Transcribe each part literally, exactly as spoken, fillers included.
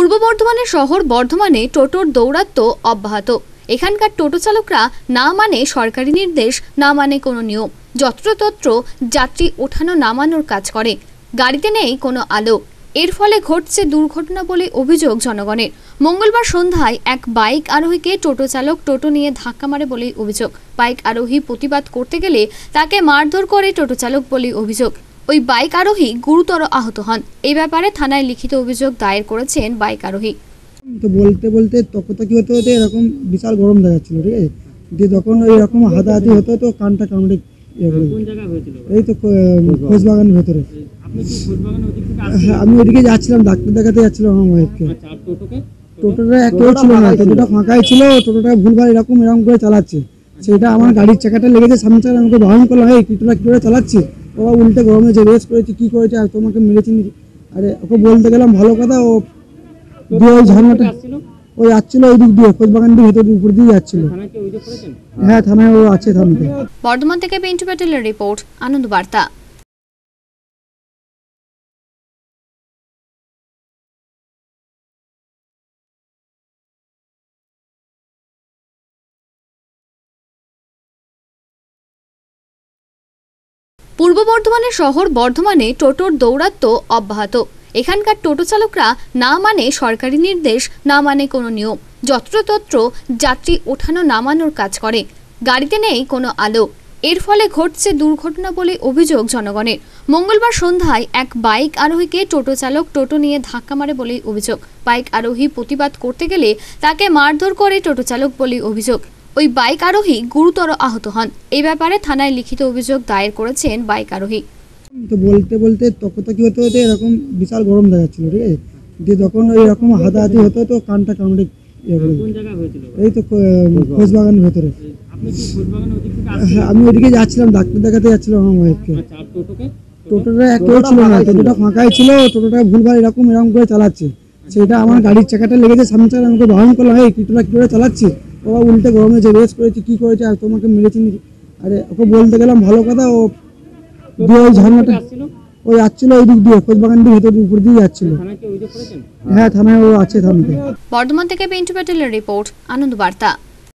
পূর্ব বর্ধমানের শহর বর্ধমানে টোটোর দৌরাত্ম্য অব্যাহত। এখানকার টোটো চালকরা না মানে সরকারি নির্দেশ, না মানে কোনো নিয়ম, যত্রতত্র যাত্রী ওঠানো নামানোর কাজ করে। গাড়িতে নেই কোনো আলো। এর ফলে ঘটছে দুর্ঘটনা বলে অভিযোগ জনগণের। মঙ্গলবার সন্ধ্যায় এক বাইক আরোহীকে টোটো চালক টোটো নিয়ে ধাক্কা মারে বলে অভিযোগ। বাইক আরোহী প্রতিবাদ করতে গেলে তাকে মারধর করে টোটো চালক বলে অভিযোগ। ওই বাইক আরোহী গুরুতর আহত হন। এই ব্যাপারে থানায় লিখিত অভিযোগ দায়ের করেছেন বাইক আরোহী। তো বলতে বলতে তখন কি হতে হতে এরকম বিশাল গরম দেখাচ্ছিল, ঠিক আছে। দিয়ে যখন ওই রকম হাতাহাতি হতো তো কানটা কামড়ে এই তো খোঁজবাগানের ভেতরে। হ্যাঁ, আমি ওইদিকে যাচ্ছিলাম, ডাক্তার দেখাতে যাচ্ছিলাম আমার ওয়াইফকে। টোটোটা কেউ ছিল না, টোটোটা ফাঁকাই ছিল। টোটোটা ভুলভাল এরকম এরকম করে চালাচ্ছে, সেটা আমার গাড়ির চাকাটা লেগেছে সামনে চাকা। আমাকে বারণ করলাম, এই টোটোটা কী করে চালাচ্ছি। ও উল্টে গরম হয়েছে, রেস করেছি, কী করেছে, আর তোমাকে মেরেছি। আরে ওকে বলতে গেলাম ভালো কথা, ও দিয়ে ওই ঝর্ণাটা ওই যাচ্ছিল ওই দিক দিয়ে, খোঁজবাগান দিয়ে ভেতর উপর দিয়ে যাচ্ছিল। হ্যাঁ, থানায় ও আছে। থানাতে। বর্ধমান থেকে পিন্টু প্যাটেলের রিপোর্ট, আনন্দ বার্তা। পূর্ব বর্ধমানের শহর বর্ধমানে টোটোর দৌরাত্ম্য অব্যাহত। এখানকার টোটো চালকরা না মানে সরকারি নির্দেশ, না মানে কোনো নিয়ম, যত্রতত্র যাত্রী ওঠানো নামানোর কাজ করে। গাড়িতে নেই কোনো আলো। এর ফলে ঘটছে দুর্ঘটনা বলে অভিযোগ জনগণের। মঙ্গলবার সন্ধ্যায় এক বাইক আরোহীকে টোটো চালক টোটো নিয়ে ধাক্কা মারে বলে অভিযোগ। বাইক আরোহী প্রতিবাদ করতে গেলে তাকে মারধর করে টোটো চালক বলে অভিযোগ। ওই বাইক আরোহী গুরুতর আহত হন। এই ব্যাপারে থানায় লিখিত অভিযোগ দায়ের করেছেন বাইক আরোহী। তো বলতে বলতে তখন কি হতে হতে এরকম বিশাল গরম দেখাচ্ছিল, ঠিক আছে। দিয়ে যখন ওই রকম হাতাহাতি হতো তো কানটা কামড়ে এই তো খোঁজবাগানের ভেতরে। হ্যাঁ, আমি ওইদিকে যাচ্ছিলাম, ডাক্তার দেখাতে যাচ্ছিলাম আমার ওয়াইফকে। টোটোটা কেউ ছিল না, টোটোটা ফাঁকাই ছিল। টোটোটা ভুলভাল এরকম এরকম করে চালাচ্ছে, সেটা আমার গাড়ির চাকাটা লেগেছে সামনে চাকা। আমাকে বারণ করলাম, এই টোটোটা কী করে চালাচ্ছি। ও উল্টে গরম হয়েছে, রেস করেছি, কী করেছে, আর তোমাকে মেরেছি। আরে ওকে বলতে গেলাম ভালো কথা, ও দিয়ে ওই ঝর্ণাটা ওই যাচ্ছিল ওই দিক দিয়ে, খোঁজবাগান দিয়ে ভেতর উপর দিয়ে যাচ্ছিল। হ্যাঁ, থানায় ও আছে। থানাতে। বর্ধমান থেকে পিন্টু প্যাটেলের রিপোর্ট, আনন্দ বার্তা।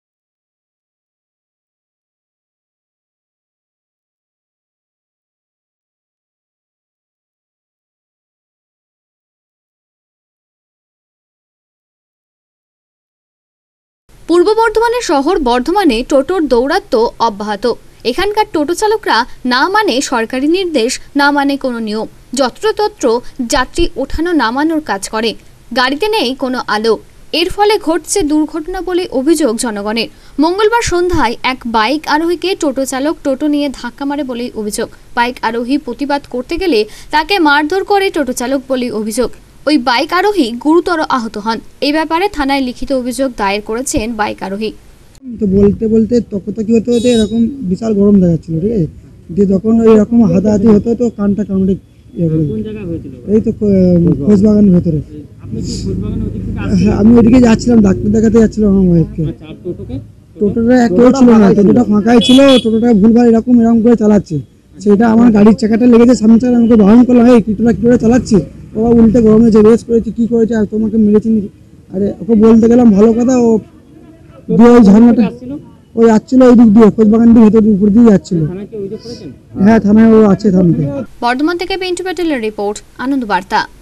পূর্ব বর্ধমানের শহর বর্ধমানে টোটোর দৌরাত্ম্য অব্যাহত। এখানকার টোটো চালকরা না মানে সরকারি নির্দেশ, না মানে কোনো নিয়ম, যত্রতত্র যাত্রী ওঠানো নামানোর কাজ করে। গাড়িতে নেই কোনো আলো। এর ফলে ঘটছে দুর্ঘটনা বলে অভিযোগ জনগণের। মঙ্গলবার সন্ধ্যায় এক বাইক আরোহীকে টোটো চালক টোটো নিয়ে ধাক্কা মারে বলে অভিযোগ। বাইক আরোহী প্রতিবাদ করতে গেলে তাকে মারধর করে টোটো চালক বলে অভিযোগ। ওই বাইক আরোহী গুরুতর আহত হন। এই ব্যাপারে থানায় লিখিত অভিযোগ দায়ের করেছেন বাইক আরোহী। তো বলতে বলতে তখন কি হতে হতে এরকম বিশাল গরম দেখাচ্ছিল, ঠিক আছে। দিয়ে যখন ওই রকম হাতাহাতি হতো তো কানটা কামড়ে এই তো খোঁজবাগানের ভেতরে। হ্যাঁ, আমি ওইদিকে যাচ্ছিলাম, ডাক্তার দেখাতে যাচ্ছিলাম আমার ওয়াইফকে। টোটোটা কেউ ছিল না, টোটোটা ফাঁকাই ছিল। টোটোটা ভুলভাল এরকম এরকম করে চালাচ্ছে, সেটা আমার গাড়ির চাকাটা লেগেছে সামনে চাকা। আমাকে বারণ করলাম, এই টোটোটা কী করে চালাচ্ছি। ও উল্টে গরম হয়েছে, রেস করেছি, কী করেছে, আর তোমাকে মেরেছি। আরে ওকে বলতে গেলাম ভালো কথা, ও দিয়ে ওই ঝর্ণাটা ওই যাচ্ছিল ওই দিক দিয়ে, খোঁজবাগান দিয়ে ভেতর উপর দিয়ে যাচ্ছিল। হ্যাঁ, থানায় ও আছে। থানাতে। বর্ধমান থেকে পিন্টু প্যাটেলের রিপোর্ট, আনন্দ বার্তা।